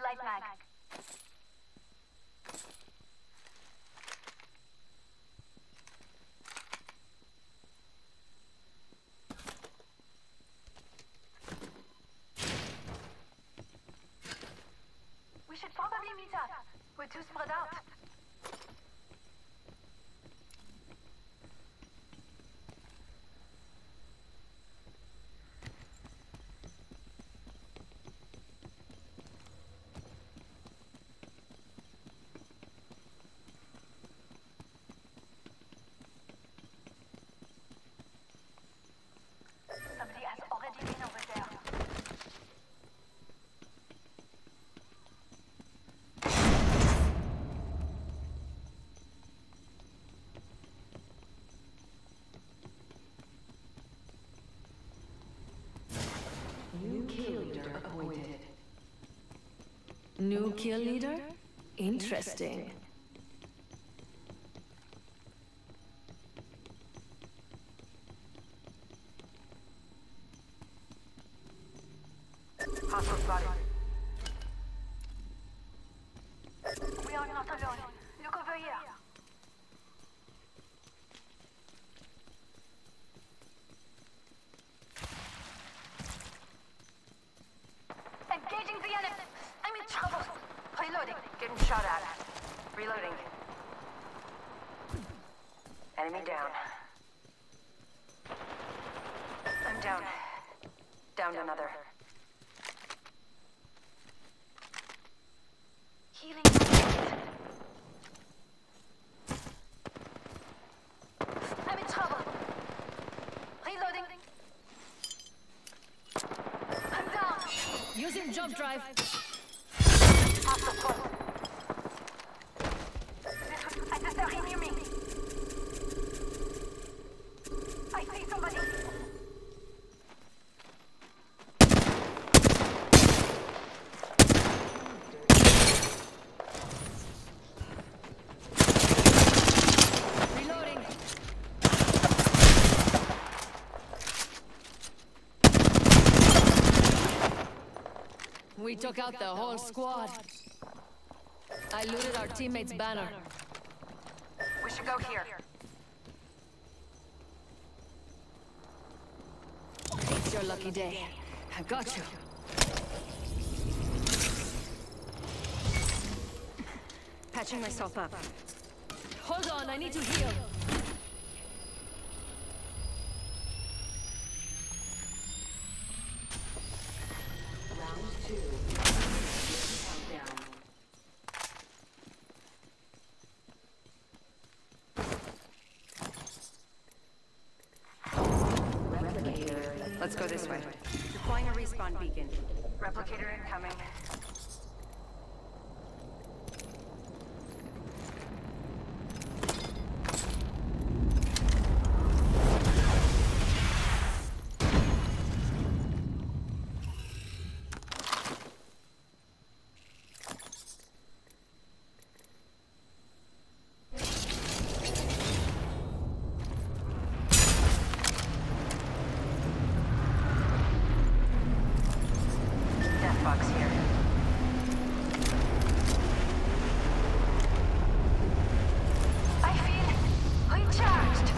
light mag. We should probably meet up. We're too spread out. Somebody has already been over there. New kill leader appointed. New kill leader? Interesting. Hostile spotted. We are not alone. Look over here. Engaging the enemy. I'm in trouble. Reloading. Getting shot at. Reloading. Enemy down. I'm down. Downed another. Healing. I'm in trouble. Reloading. I'm down. Using jump drive. Hostile close. I just are near me. I see somebody. Reloading. We took out the whole squad. I looted our teammate's banner. We should go here. It's your lucky day. I got you. Patching myself up. Hold on, I need to heal. Round 2. Countdown. Replicator. Let's go this way. Deploying a respawn beacon. Replicator incoming. Box here. I feel recharged.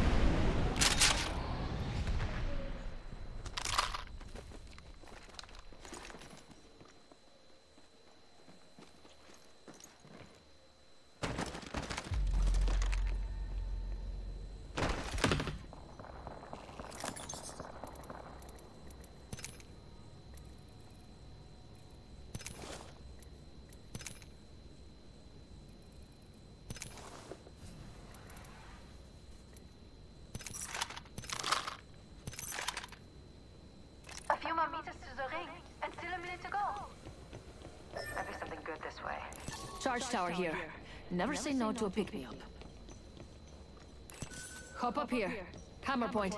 A few more meters to the ring, and still a minute to go. Might be something good this way. Charge tower here. Never say no to a pick-me-up. Hop up here. Hammer point.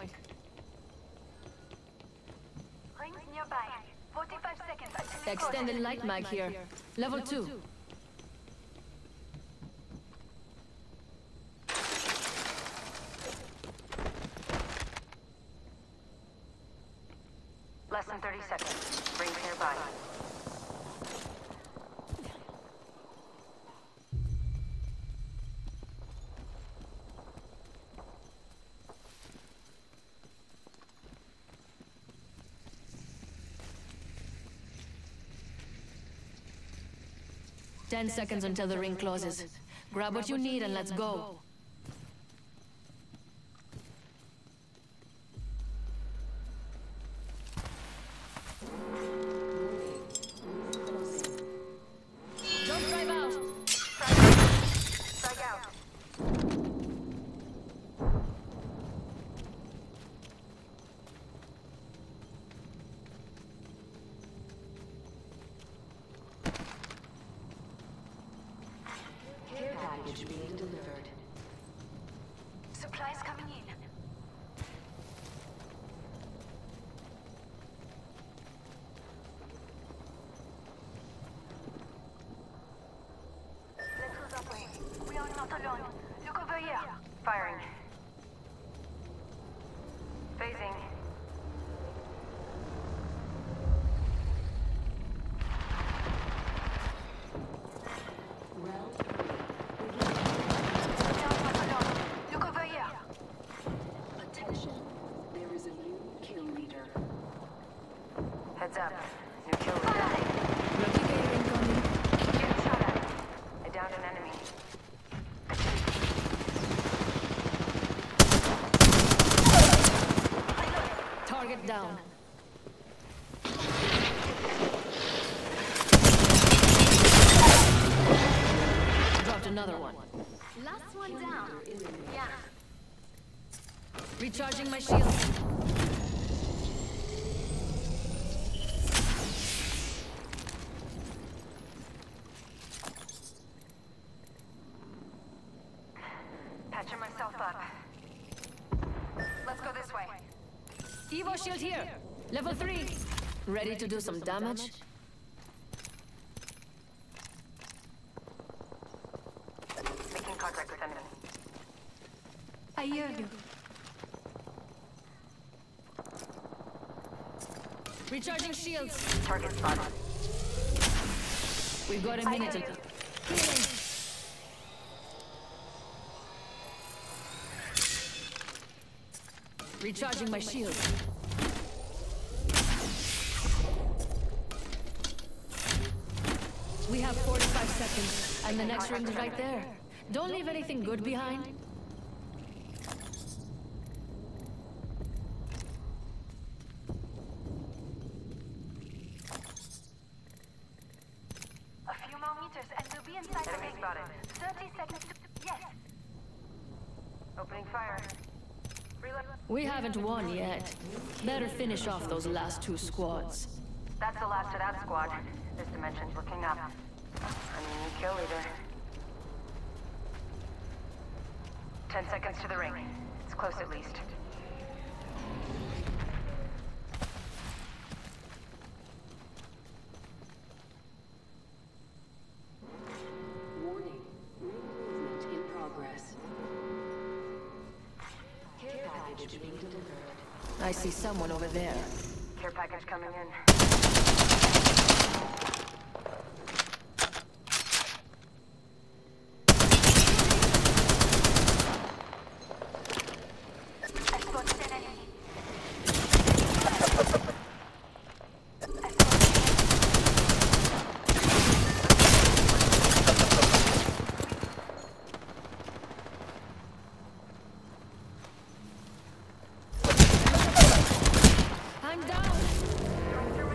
Rings nearby. 45 seconds until it Extended goes. light mag here. Level 2. Less than 30 seconds. Rings nearby. 10 seconds until the ring closes. Grab what you need and let's go. Don't drive out! Strike out. Care package being delivered. Supplies coming in. Let's go that way. We are not alone. Look over here. Firing. Phasing. Round We are not alone. Look over here. 3. Attention. There is a new kill leader. Heads up. New kill leader. Fire! Replicator incoming. Getting shot at. I downed an enemy. Target down. Dropped another one. Last one down. Yeah. Recharging my shield. Patching myself up. Let's go this way. Evo shield here. Level 3. Ready to do some damage? Making contact with enemy. I hear you. Recharging shields. Target spotted. We've got a minute until. Healing. Recharging my shield. We have 45 seconds, and the next ring's right there. Don't leave anything good behind. A few more meters and we'll be inside the Enemy ring. spotted. 30 seconds to... Yes. Opening fire. Reload. We haven't won yet. Better finish off those last 2 squads. That's the last of that squad. This dimension's looking up. I mean, new kill leader. 10 seconds to the ring. It's close at least. Warning. Ring movement in progress. Care package being delivered. I see someone over there. Care package coming in. I spotted an enemy. I'm down!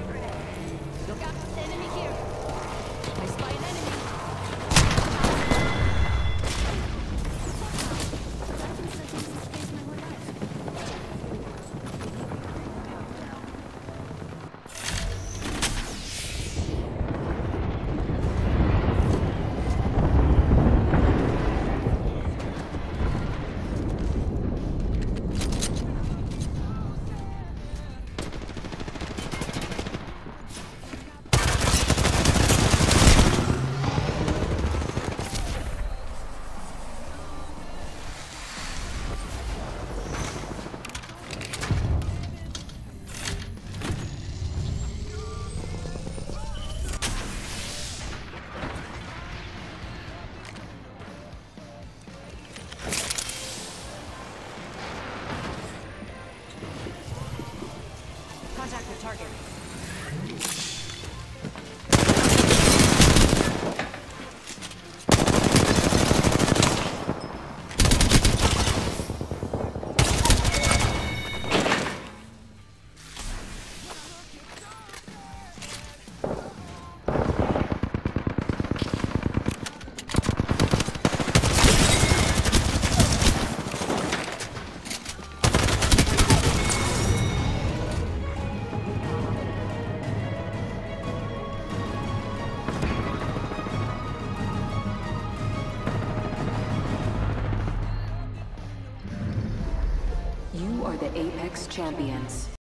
Apex Champions.